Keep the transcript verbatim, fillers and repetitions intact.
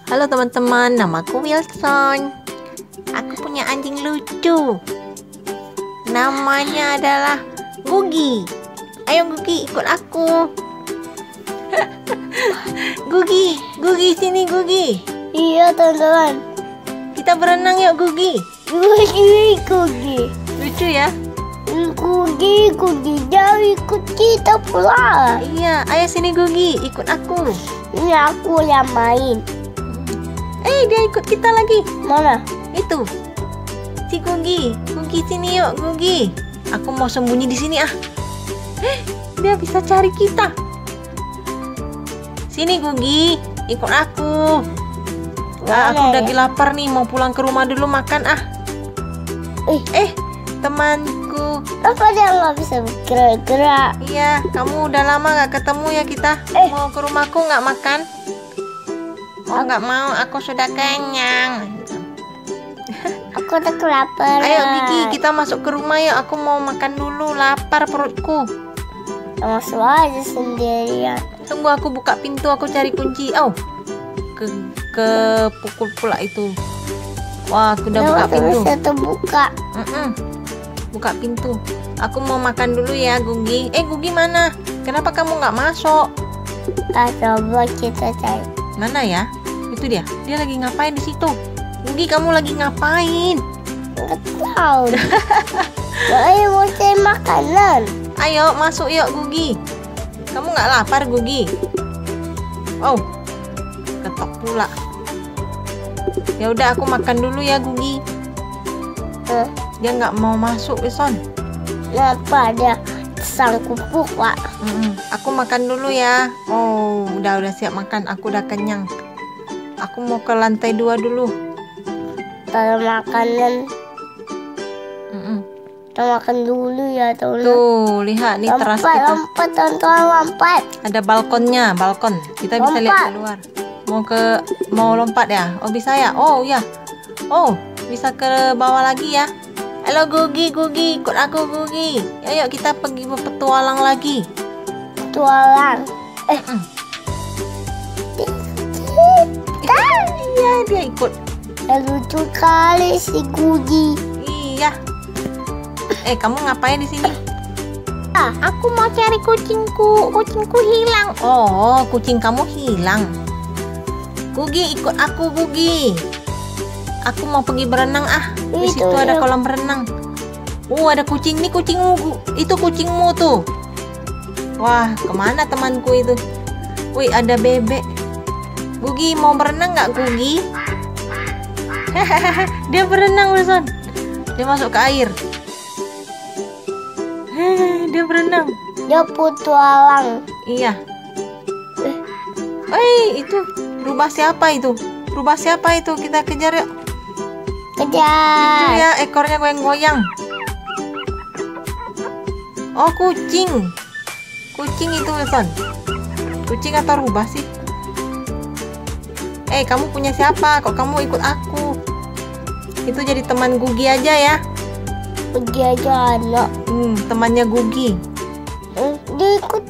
Halo teman-teman, namaku Wilson. Aku punya anjing lucu. Namanya adalah Gugi. Ayo Gugi, ikut aku. Gugi, Gugi sini Gugi. Iya teman-teman. Kita berenang yuk Gugi. Gugi, Gugi. Lucu ya? Gugi, Gugi, jangan ikut kita pula. Iya, ayo sini Gugi, ikut aku. Ini aku yang main. Eh, dia ikut kita lagi. Mana? Itu. Si Gugi, Gugi sini yuk Gugi. Aku mau sembunyi di sini ah. Eh, dia bisa cari kita. Sini Gugi, ikut aku. Ah, aku udah lapar nih, mau pulang ke rumah dulu makan ah. Eh, Eh, temanku. apa dia nggak bisa bergerak-gerak? Iya, kamu udah lama gak ketemu ya kita. Eh. Mau ke rumahku nggak makan? Oh, nggak mau, aku sudah kenyang. Aku udah kelaparan. Ayo Gigi, kita masuk ke rumah yuk. Aku mau makan dulu, lapar perutku. Masuk aja sendirian. Tunggu aku buka pintu, aku cari kunci. Oh, ke ke pukul pula itu. Wah, aku udah buka pintu. Bisa terbuka. Mm-mm. Buka pintu. Aku mau makan dulu ya Gugi. Eh Gugi mana? Kenapa kamu nggak masuk? Ah, coba kita cari. Mana ya? Itu dia. Dia lagi ngapain di situ? Gugi, kamu lagi ngapain? Nggak tahu. Ayo mau cari makanan. Ayo masuk yuk Gugi. Kamu nggak lapar Gugi? Oh, ketok pula. Ya udah aku makan dulu ya Gugi. Eh, Dia nggak mau masuk Wilson. Kenapa ada sangkupuk pak? Mm-mm. Aku makan dulu ya. Oh, udah udah siap makan. Aku udah kenyang. Aku mau ke lantai dua dulu. Kalau makanan Mm-mm. kita makan dulu ya teman. Tuh, lihat nih teras Lompat, kita. lompat, teman-teman, lompat. Ada balkonnya, balkon. Kita bisa lihat Lompat. keluar. Mau ke mau lompat ya? Oh, bisa ya? Oh, ya. Oh, bisa ke bawah lagi ya. Halo Gugi, Gugi, ikut aku Gugi. Ayo kita pergi berpetualang lagi. Tualang. Eh, Mm. Iya, dia ikut. lucu kali si Gugi. Iya. Eh, kamu ngapain di sini? Ah, Aku mau cari kucingku. Kucingku hilang. Oh, kucing kamu hilang. Gugi, ikut aku Gugi. Aku mau pergi berenang ah. Di Itu, situ ada itu. kolam renang. Oh, ada kucing nih, kucingmu. Gu- Itu kucingmu tuh. Wah, kemana temanku itu? Wih, ada bebek. Gugi, mau berenang nggak Gugi? Dia berenang Wilson. Dia masuk ke air. Heh, dia berenang. dia petualang. Iya. Eh, itu rubah siapa itu? Rubah siapa itu? Kita kejar yuk. Itu Kejar. ya, ekornya goyang-goyang. Oh, kucing. Kucing itu Wilson. Kucing atau rubah sih? Eh, kamu punya siapa? Kok kamu ikut aku? Itu jadi teman Gugi aja ya. Pergi aja anak. Hmm, temannya Gugi. Eh, Dia ikut